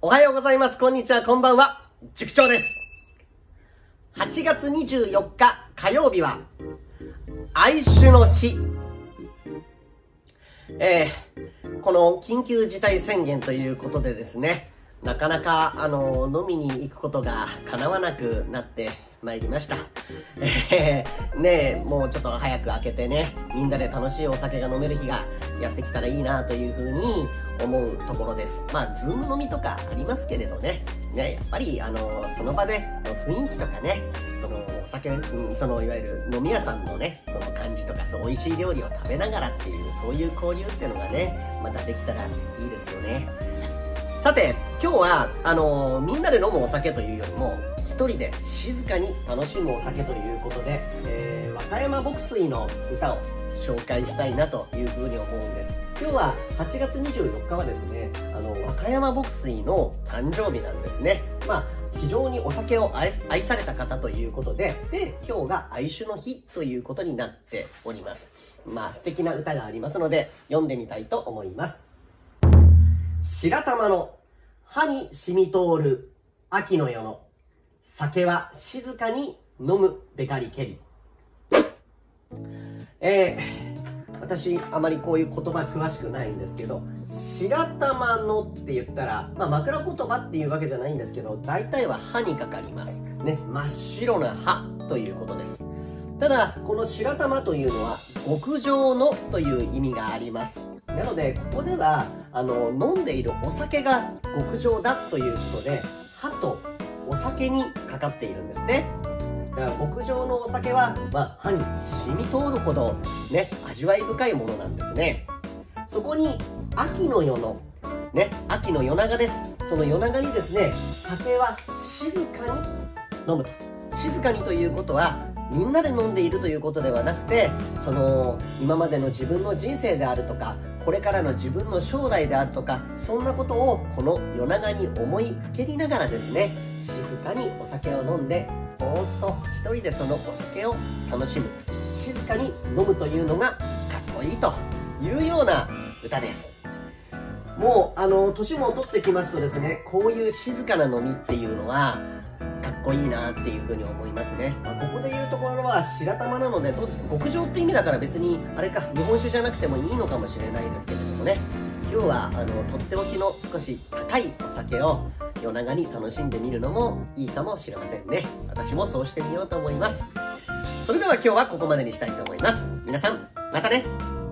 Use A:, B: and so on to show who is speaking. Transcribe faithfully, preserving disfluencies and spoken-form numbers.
A: おはようございます。こんにちは。こんばんは。塾長です。はちがつにじゅうよっか火曜日は、愛酒の日。えー、この緊急事態宣言ということでですね、なかなか、あの、飲みに行くことが叶わなくなってまいりました。えー、ねえ、もうちょっと早く開けてね、みんなで楽しいお酒が飲める日がやってきたらいいなというふうに思うところです。まあ、ズーム飲みとかありますけれどね、ね、やっぱり、あの、その場で雰囲気とかね、その、お酒、うん、その、いわゆる飲み屋さんのね、その感じとか、そう、美味しい料理を食べながらっていう、そういう交流っていうのがね、またできたらいいですよね。さて、今日は、あのー、みんなで飲むお酒というよりも、一人で静かに楽しむお酒ということで、えー、和歌山牧水の歌を紹介したいなというふうに思うんです。今日ははちがつにじゅうよっかはですね、あの、和歌山牧水の誕生日なんですね。まあ、非常にお酒を 愛, 愛された方ということで、で、今日が愛酒の日ということになっております。まあ、素敵な歌がありますので、読んでみたいと思います。白玉の歯に染み通る秋の夜の酒は静かに飲むべかりけり。えー、私あまりこういう言葉詳しくないんですけど、白玉のって言ったら、まあ、枕言葉っていうわけじゃないんですけど、大体は歯にかかりますね。真っ白な歯ということです。ただこの白玉というのは極上のという意味があります。なのでここではあの飲んでいるお酒が極上だということで、歯とお酒にかかっているんですね。だから極上のお酒は、まあ、歯に染み通るほどね、味わい深いものなんですね。そこに秋の夜のね、秋の夜長です。その夜長にですね、酒は静かに飲むと。静かにということはみんなで飲んでいるということではなくて、その今までの自分の人生であるとか、これからの自分の将来であるとか、そんなことをこの夜長に思いふけりながらですね、静かにお酒を飲んで、ぼーっと一人でそのお酒を楽しむ、静かに飲むというのがかっこいいというような歌です。もうあの年も取ってきますとですね、こういう静かな飲みっていうのはかっこいいなっていうふうに思いますね。まあ、ここで言うところは白玉なので、どうですか、極上って意味だから別にあれか、日本酒じゃなくてもいいのかもしれないですけれどもね、今日はあのとっておきの少し高いお酒を夜長に楽しんでみるのもいいかもしれませんね。私もそうしてみようと思います。それでは今日はここまでにしたいと思います。皆さんまたね。